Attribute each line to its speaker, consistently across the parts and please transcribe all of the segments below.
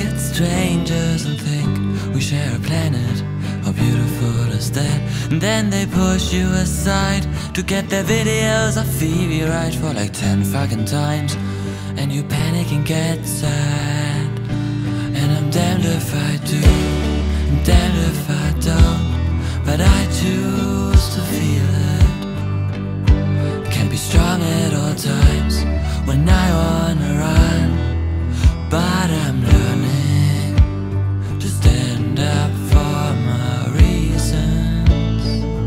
Speaker 1: at strangers and think we share a planet. How beautiful is that? And then they push you aside to get their videos of Phoebe right for like 10 fucking times, and you panic and get sad. And I'm damned if I do, I'm damned if I don't, but I choose to feel it. Can be strong at all times when I wanna run, but I'm learning to stand up for my reasons.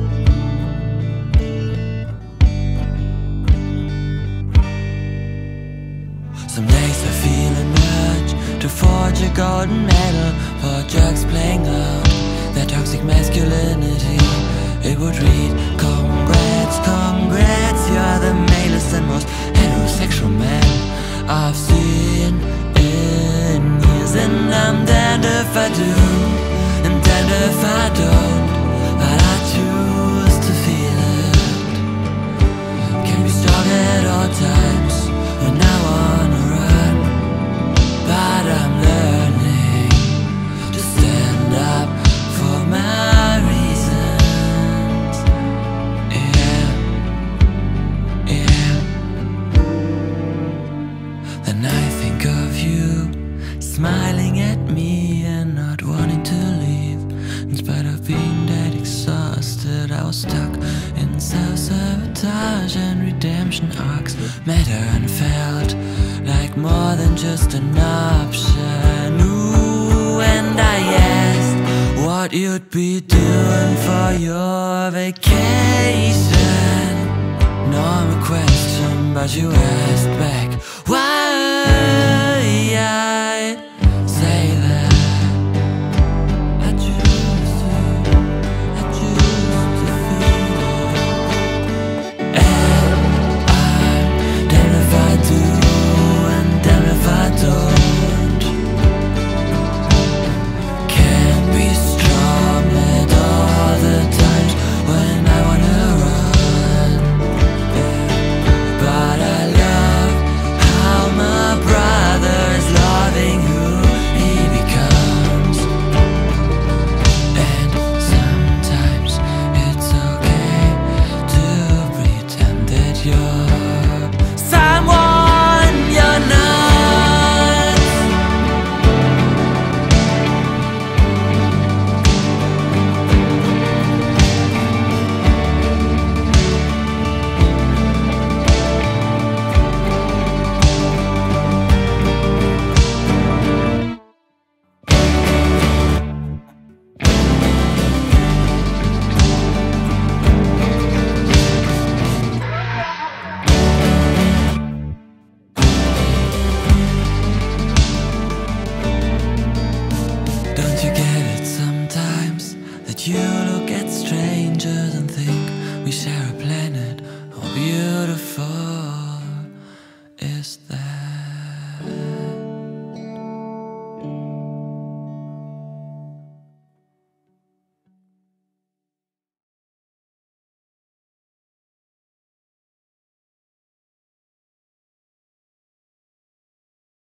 Speaker 1: Some days I feel an urge to forge a golden medal for drugs playing out their toxic masculinity. It would read, congrats, congrats, you're the malest and most heterosexual man I've seen in years. And I'm damned if I do, and damned if I don't, but I choose to feel it. Can be strong at all times when I wanna run, but I'm learning to stand up for my reasons. Yeah, yeah. Then I think of you smiling at me and not wanting to leave. In spite of being that exhausted, I was stuck in self-sabotage and redemption arcs. Matter and felt like more than just an option. Ooh, and I asked what you'd be doing for your vacation. Normal question, but you asked back, why